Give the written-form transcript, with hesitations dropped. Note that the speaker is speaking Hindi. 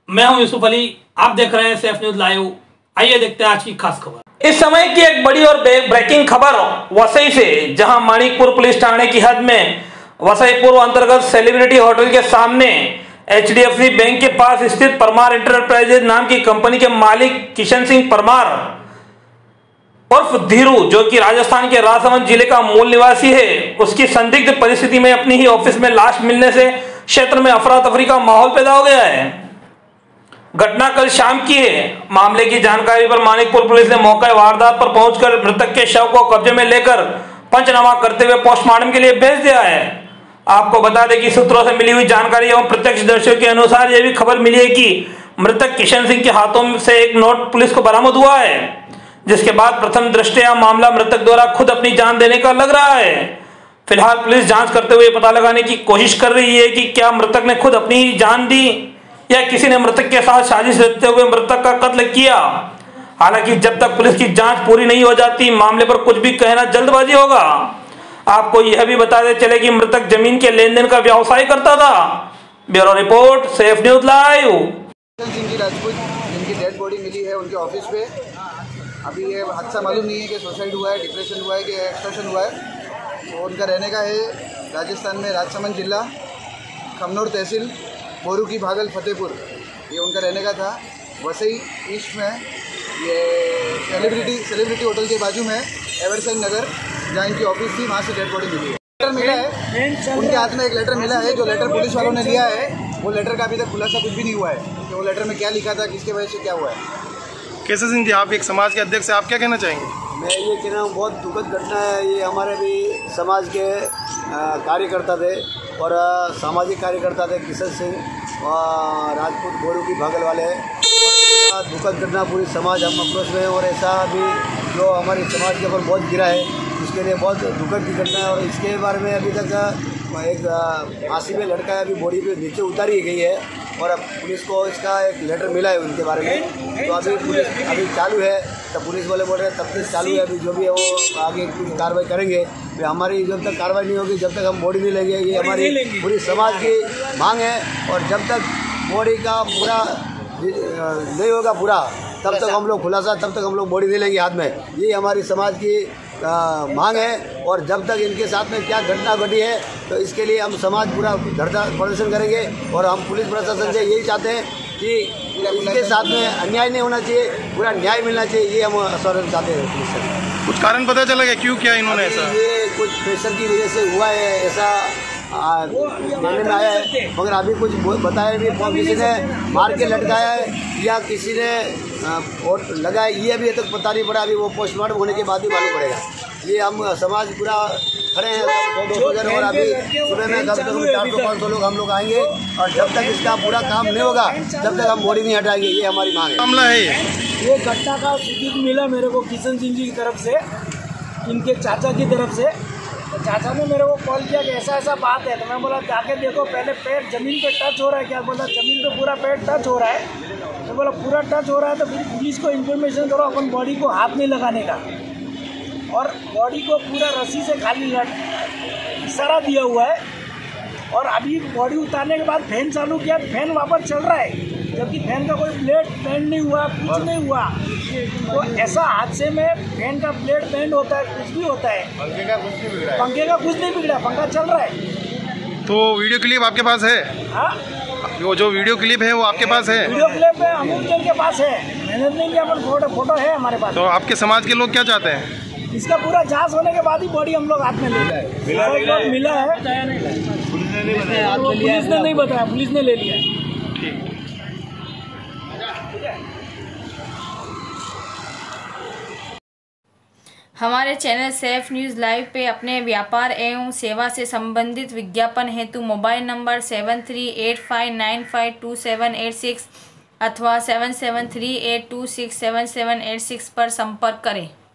मैं हूं यूसुफ अली, आप देख रहे हैं सेफ न्यूज लाइव। आइए देखते हैं आज की खास खबर। इस समय की एक बड़ी और ब्रेकिंग खबर वसई से, जहां माणिकपुर पुलिस थाने की हद में वसई पूर्व अंतर्गत सेलिब्रिटी होटल के सामने HDFC बैंक के पास स्थित परमार इंटरप्राइजेज नाम की कंपनी के मालिक किशन सिंह परमार उर्फ धीरू, जो कि राजस्थान के राजसमंद जिले का मूल निवासी है, उसकी संदिग्ध परिस्थिति में अपनी ही ऑफिस में लाश मिलने से क्षेत्र में अफरा तफरी का माहौल पैदा हो गया है। घटना कल शाम की है। मामले की जानकारी पर माणिकपुर पुलिस ने मौके वारदात पर पहुंचकर मृतक के शव को कब्जे में लेकर पंचनामा करते हुए पोस्टमार्टम के लिए भेज दिया है। आपको बता दें कि सूत्रों से मिली हुई जानकारी एवं प्रत्यक्षदर्शियों के अनुसार यह भी खबर मिली है कि मृतक किशन सिंह के हाथों से एक नोट पुलिस को बरामद हुआ है, जिसके बाद प्रथम दृष्टया मामला मृतक द्वारा खुद अपनी जान देने का लग रहा है। फिलहाल पुलिस जांच करते हुए पता लगाने की कोशिश कर रही है कि क्या मृतक ने खुद अपनी जान दी या किसी ने मृतक के साथ साजिश रचते हुए मृतक का कत्ल किया। हालांकि जब तक पुलिस की जांच पूरी नहीं हो जाती, मामले पर कुछ भी कहना जल्दबाजी होगा। आपको यह भी बताते चले कि मृतक जमीन के लेन देन का व्यवसाय करता था। Bureau report, Safe News Live. Singh ji Rajput, जिनकी डेड बॉडी मिली है उनके ऑफिस पे, अभी ये हादसा मालूम नहीं है कि सुसाइड हुआ है, डिप्रेशन हुआ है कि एक्सटॉर्शन हुआ है। तो उनका रहने का है राजस्थान में राजसमंद जिला, खमनोर तहसील, बोरू की भागल फतेहपुर, ये उनका रहने का था। वसई ईस्ट में ये सेलिब्रिटी होटल के बाजू में एवरसन नगर, जहाँ इनकी ऑफिस थी, वहाँ से डेड बॉडी मिली है। लेटर मिला है उनके हाथ में, एक लेटर मिला है। जो लेटर पुलिस वालों ने लिया है, वो लेटर का अभी तक खुलासा कुछ भी नहीं हुआ है कि वो लेटर में क्या लिखा था, किसके वजह से क्या हुआ है। किशन सिंह जी, आप एक समाज के अध्यक्ष, आप क्या कहना चाहेंगे? मैं ये कह रहा हूँ, बहुत दुखद घटना है ये। हमारे भी समाज के कार्यकर्ता थे और सामाजिक कार्यकर्ता थे किशन सिंह राजपूत, बोरू की भागल वाले। दुखद घटना, पूरी समाज हम आक्रोश में है और ऐसा भी जो हमारे समाज के ऊपर बहुत गिरा है, उसके लिए बहुत दुखद की घटना है। और इसके बारे में अभी तक एक फांसी में लड़का है, अभी बॉडी पे नीचे उतारी गई है और अब पुलिस को इसका एक लेटर मिला है उनके बारे में। तो अभी पुलिस अभी चालू है, तो पुलिस वाले बोल रहे हैं तफ्तीश चालू है, अभी जो भी है वो आगे कुछ कार्रवाई करेंगे। हमारी जब तक कार्रवाई नहीं होगी, जब तक हम बॉडी नहीं लेंगे, ये हमारी पूरी समाज की मांग है। और जब तक बॉडी का पूरा नहीं होगा पूरा, तब तक हम लोग खुलासा, तब तक हम लोग बॉडी नहीं लेंगे हाथ में। ये हमारी समाज की मांग है। और जब तक इनके साथ में क्या घटना घटी है, तो इसके लिए हम समाज पूरा धरना प्रदर्शन करेंगे। और हम पुलिस प्रशासन से यही चाहते हैं कि इसके साथ में अन्याय नहीं होना चाहिए, पूरा न्याय मिलना चाहिए, ये हम आश्वासन चाहते हैं पुलिस से। कुछ कारण पता चला क्या, क्यों किया इन्होंने ऐसा? ये कुछ प्रेशर की वजह से हुआ है, ऐसा जानने में आया है, मगर अभी कुछ बताया भी, किसी ने मार के लटकाया है या किसी ने वोट लगाया, ये अभी तक पता नहीं पड़ा। अभी वो पोस्टमार्टम होने के बाद ही मालूम पड़ेगा। ये हम समाज पूरा खड़े हैं, 200 जन, और अभी सुबह में 400-500 लोग हम लोग आएंगे। और जब तक इसका पूरा काम नहीं होगा, जब तक हम बॉडी नहीं हटाएंगे, ये हमारी मांग है। मामला है ये घटना का सूचित मिला मेरे को किशन सिंह जी की तरफ से, इनके चाचा की तरफ से। तो चाचा ने मेरे को कॉल किया कि ऐसा ऐसा बात है। तो मैं बोला जाके देखो, पहले पैर जमीन पे टच हो रहा है क्या? बोला जमीन पे पूरा पैर टच हो रहा है। तो बोला पूरा टच हो रहा है तो फिर पुलिस को इन्फॉर्मेशन करो, अपन बॉडी को हाथ नहीं लगाने का। और बॉडी को पूरा रस्सी से खाली इशारा दिया हुआ है। और अभी बॉडी उतारने के बाद फैन चालू किया, फैन वापस चल रहा है, जबकि फैन का कोई ब्लेड बेंड नहीं हुआ, कुछ नहीं हुआ। तो ऐसा हादसे में फैन का ब्लेड बेंड होता है, कुछ भी होता है, पंखे का कुछ नहीं बिगड़ा, पंखा चल रहा है। तो वीडियो क्लिप आपके पास है? हाँ, वो जो वीडियो क्लिप है वो आपके पास है? वीडियो क्लिप है अमूल जन के पास है, मैंने नहीं लिया, पर फोटो है हमारे पास। तो आपके समाज के लोग क्या चाहते हैं? इसका पूरा जांच होने के बाद ही बॉडी हम लोग हाथ में ले लिया है। मिला है, पुलिस ने नहीं बताया, पुलिस ने ले लिया है। हमारे चैनल सेफ न्यूज़ लाइव पे अपने व्यापार एवं सेवा से संबंधित विज्ञापन हेतु मोबाइल नंबर 7385952786 अथवा 7738267786 पर संपर्क करें।